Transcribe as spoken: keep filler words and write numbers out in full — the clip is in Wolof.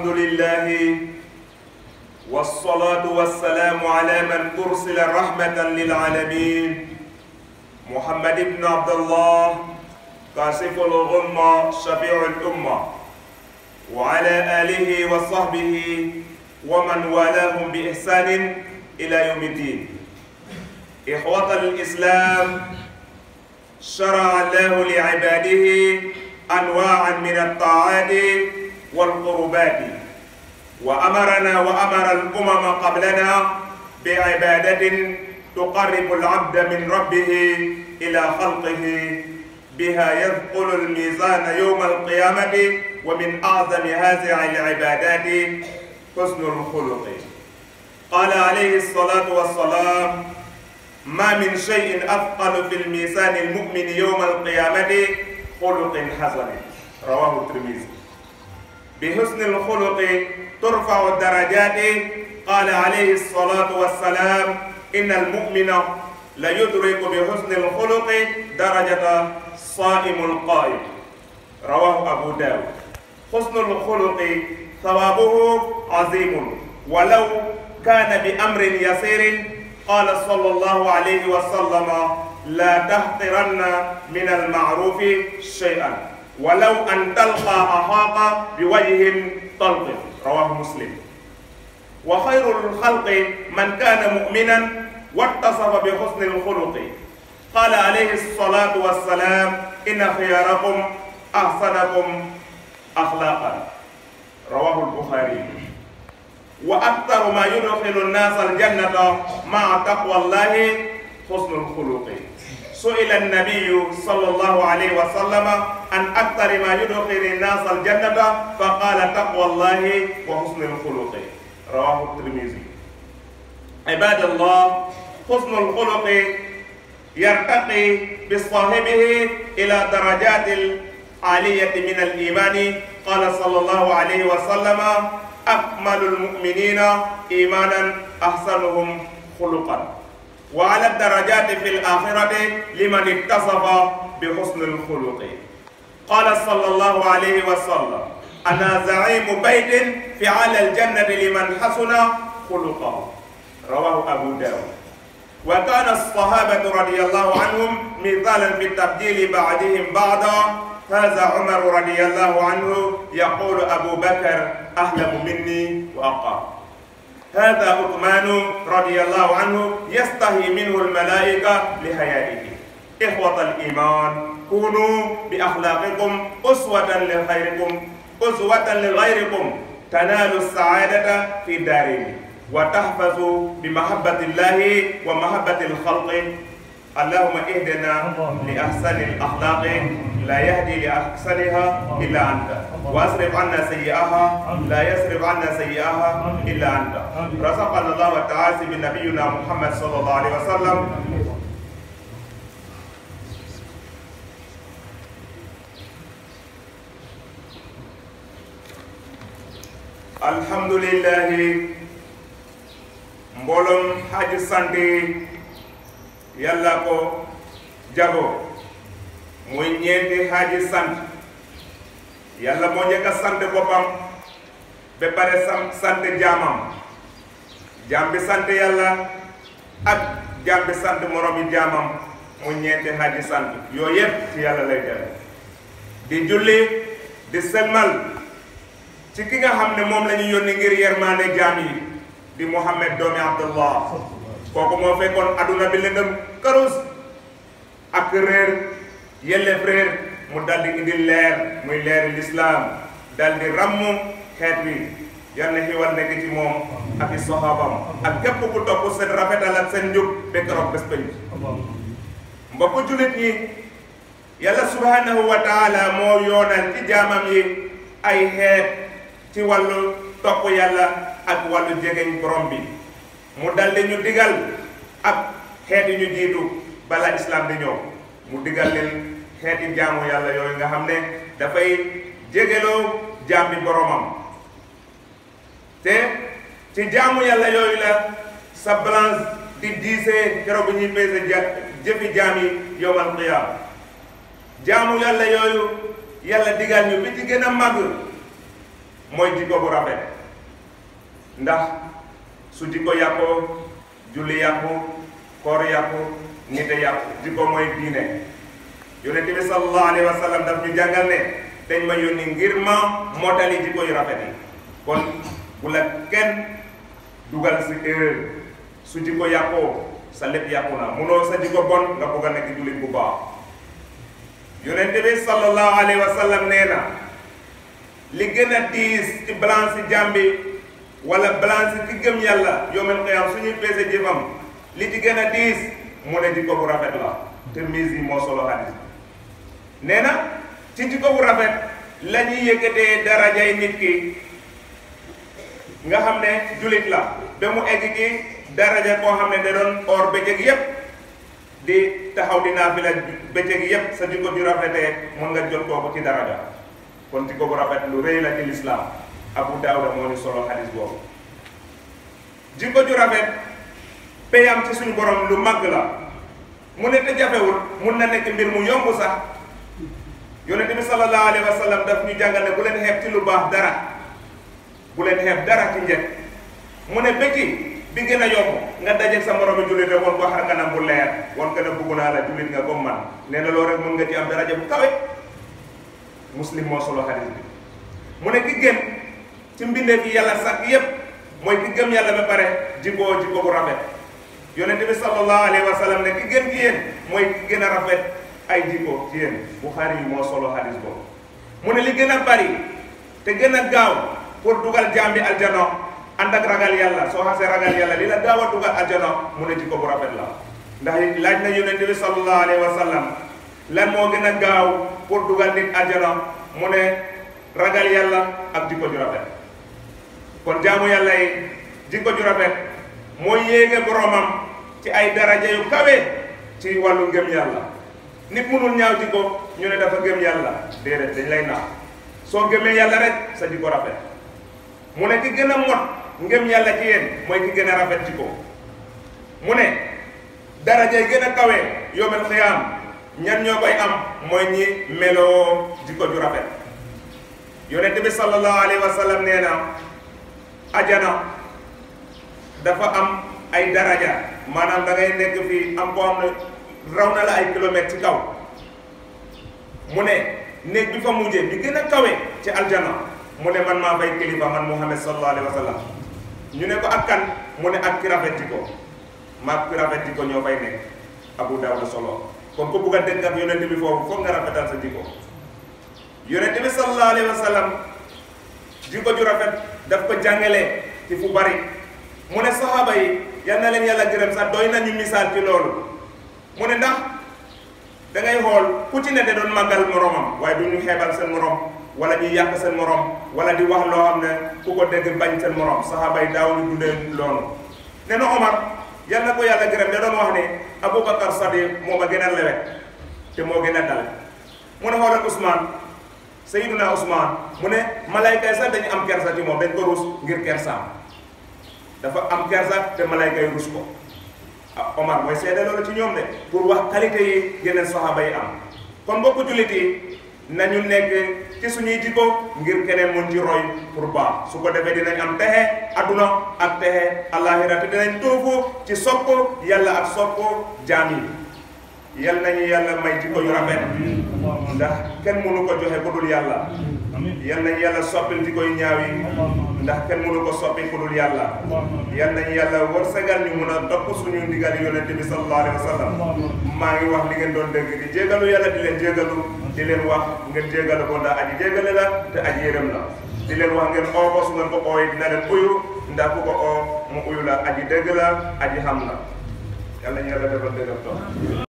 الحمد لله والصلاة والسلام على من أرسل رحمة للعالمين محمد بن عبد الله كاشف الغمة شفيع الأمة وعلى آله وصحبه ومن والاهم بإحسان إلى يوم الدين. إخوة الإسلام، شرع الله لعباده أنواعا من الطاعات والقربات، وأمرنا وأمر الأمم قبلنا بعبادة تقرب العبد من ربه إلى خلقه، بها يثقل الميزان يوم القيامة. ومن أعظم هذه العبادات حسن الخلق. قال عليه الصلاة والسلام: ما من شيء أثقل في الميزان المؤمن يوم القيامة خلق حسن. رواه الترمذي. بحسن الخلق ترفع الدرجات. قال عليه الصلاة والسلام: إن المؤمن ليدرك بحسن الخلق درجة الصائم القائم. رواه أبو داود. حسن الخلق ثوابه عظيم ولو كان بأمر يسير. قال صلى الله عليه وسلم: لا تحقرن من المعروف شيئا ولو أن تلقى أخاك بوجه طلق. رواه مسلم. وخير الخلق من كان مؤمنا واتصف بحسن الخلق. قال عليه الصلاة والسلام: إن خياركم أحسنكم أخلاقا. رواه البخاري. وأكثر ما يدخل الناس الجنة مع تقوى الله حسن الخلق. سئل النبي صلى الله عليه وسلم عن أكثر ما يدخل الناس الجنة فقال: تقوى الله وحسن الخلق. رواه الترمذي. عباد الله، حسن الخلق يرتقي بصاحبه إلى درجات العالية من الإيمان. قال صلى الله عليه وسلم: أكمل المؤمنين إيمانا أحسنهم خلقا. وعلى الدرجات في الآخرة لمن اتصف بحسن الخلق. قال صلى الله عليه وسلم: أنا زعيم بيت في على الجنة لمن حسن خلقه. رواه أبو داود. وكان الصحابة رضي الله عنهم مثالا في التبديل بعدهم بعضا. هذا عمر رضي الله عنه يقول: أبو بكر أحلم مني وأقام. هذا عثمان رضي الله عنه يستحي منه الملائكة لحيائه. إخوة الإيمان، كونوا بأخلاقكم أسوة لخيركم أسوة لغيركم تنالوا السعادة في الدارين وتحفظوا بمحبة الله ومحبة الخلق. اللهم اهدنا لأحسن الأخلاق لا يهدي لأحسنها إلا أنت، واصرف عنا سيئها لا يصرف عنا سيئها إلا أنت. رزقنا الله تعالى بنبينا محمد صلى الله عليه وسلم. الحمد لله. mbolom haji sante yalla ko jago muy ñeenti haji sant. yalla mo ñeka sante bopam be pare sante jamam. jambi sante yalla ak jambi sante moromi jamam mu ñeenti haji sant. yooyu yépp ci yalla lay def. di julli di selmal ci ki nga xam ne moom la ñu yónni ngir yermande jaam yi di Muhammad doomi Abdullah. kooku moo fekkoon aduna bi lëndëm karus ak réer yelle frère mu dal di indi leer muy leeri l'islam dal di ràmm xeet wi. yal na xiwal nekk ci moom ak i sahabam ak képp ku topp seen rafetal ak seen njub ba keroog bés penc. mbokku jullit ñi, yàlla subhanahu wa taala moo yoonal ci jaamam yi ay xeet ci wàllu topp yàlla ak wàllu jegeñ borom bi. mu dal di ñu digal ak xeeti ñu jiitu bala islam di ñëw. mu digal leen xeeti jaamu yàlla yooyu nga xam ne dafay jegeloo jaam bi boromam. te ci jaamu yàlla yooyu la sa balance di diisee keroog bi ñuy peese jëfi jaam yi yowmal qiyaama. jaamu yàlla yooyu yàlla digal ñu bi ci gën a màgg mooy jikko bu rafet ndax su jikko yàqoo julli yàqu koor yàqu nite yàqu jikko mooy diine yonent bi sallallahu alayhi wa sallam daf ñu jàngal ne dañ ma yónni ngir ma mottali jikko yu rafet yi kon bu la kenn dugal si erreur su jikko yàqoo sa lépp yàqu na munoo sa jikko bon nga bëgg a nekk jullit bu baax yonent bi sallallahu alayhi wa sallam nee na li gën a diis ci balance si jàmbi wala balance si ki gëm yàlla yawmal qiyaam suñuy peese jëfam li ci gën a diis mu ne jikko bu rafet la Tirmizi moo solo hadis nee na ci jikko bu rafet la ñuy yëkkatee darajay nit ki nga xam ne jullit la ba mu egg ci daraja koo xam ne da doon or bëccëg yépp di taxaw di naafila bëccëg yépp sa jikko ju rafetee mën nga jot kooku ci daraja kon jikko bu rafet lu rëy la ci lislaam Abu Daawuda moo ni solo hadis boobu jikko ju rafet payam ci suñu borom lu mag la mu ne te jafewul mun na nekk mbir mu yomb sax yonent bi sallallahu alayhi wa sallam daf ñu jàngal ne bu leen xeeb ci lu baax dara bu leen xeeb dara ci njëkk mu ne bëcci bi gën a yomb nga dajeeg sa moromu jullit rek woon ko xar kanam bu leer woon ko ne bugg naa la jullit nga comme man nee na loolu rek mun nga ci am daraja bu kawe muslim moo solo hadis bi mu ne ki gën ci mbindeef yi yàlla sax yépp mooy ki gëm yàlla ba pare jikko jikko bu rafet yonent bi sallallahu alayhi wa sallam ne ki gën ci yéen mooy ki gën a rafet ay jikko ci yéen Buxaari yi moo solo hadis boobu mu ne li gën a bari te gën a gaaw pour dugal jaam bi aljana ànd ak ragal yàlla soo xasee ragal yàlla li la gaaw a dugal aljana mu ne jikko bu rafet la ndax laaj na yonent bi sallallahu alayhi wa sallam lan moo gën a gaaw pour dugal nit aljana mu ne ragal yàlla ak jikko ju rafet kon jaamu yàlla yi jikko ju rafet mooy yéege boromam ci ay daraja yu kawe ci wàllu ngëm yàlla nit mënul ñaaw jikko ñu ne dafa gëm yàlla déedéet dañ lay naaw soo gëmee yàlla rek sa jikko rafet mu ne ki gën a mot ngëm yàlla ci yéen mooy ki gën a rafet jikko mu ne daraja yi gën a kawe yawmal qiyaam ñan ñoo koy am mooy ñi meloo jikko ju rafet yonent bi sallallahu alayhi wa sallam nee na ajana dafa am ay daraja maanaam da ngay nekk fii am koo xam ne raw na la ay kilomètres ci kaw mu ne néeg bi fa mujjee bi gën a kawe ci aljana mu ne man maa fay kilifa man Muhammad sallallahu alayhi wa sallam ñu ne ko ak kan mu ne ak ki rafet jikko maag ki rafet jikko ñoo fay nekk Abu Daawuda solo kon ko bugg a dëkk ak yonent bi foofu foog nga rafetal sa jikko yonent bi sallallahu alayhi wa sallam jikko ju rafet daf ko jàngale ci fu bari mu ne saxaaba yi yal na leen yàlla gërëm sax doy nañu misaal ci loolu mu ne ndax da ngay xool ku ci ne da doon màggal moromam waaye du ñu xeebal seen morom wala ñuy yàq seen morom wala di wax loo xam ne ku ko dégg bañ seen morom saxaaba yi daaw ñu dundee loolu ne na Omar yal na ko yàlla gërëm da doon wax ne Aboubacar Sadiq moo ma gën a lewet te moo gën a dal mu ne xoolal Ousmane Seydina Ousmane mu ne malayka yi sax dañu am kersa ci moom dañ ko ruus ngir kersaam dafa am kersa te malayka yi ruus ko ah Omar mooy seede loolu ci ñoom de pour wax qualité yi yeneen saxaaba yi am kon mbokku jullit yi nañu nekk ci suñuy jikko ngir keneen mun ci roy pour baax su ko defee dinañ am texe adduna ak texe àllaaxira te dinañ tuufu ci sopp yàlla ak sopp jaam yi yal nañu yàlla may jikko yu rafet ndax kenn mënu ko joxe ku dul yàlla yal nañu yàlla soppil jikko yu ñaaw yi ndax kenn mënu ko soppi ku dul yàlla yal nañu yàlla wërsëgal ñu mun a topp suñu ndigal yonente bi sallallahu alayhi wa sallam maa ngi wax li ngeen doon dégg di jégalu yàlla di leen jégalu di leen wax ngeen jégalu ko ndax aji jégale la te aji yërëm la di leen wax ngeen oo ko su ngeen ko ooyee dina leen uyu ndax ku ko oo mu uyu la aji dégg la aji xam la yal nañu yàlla defal déggal toog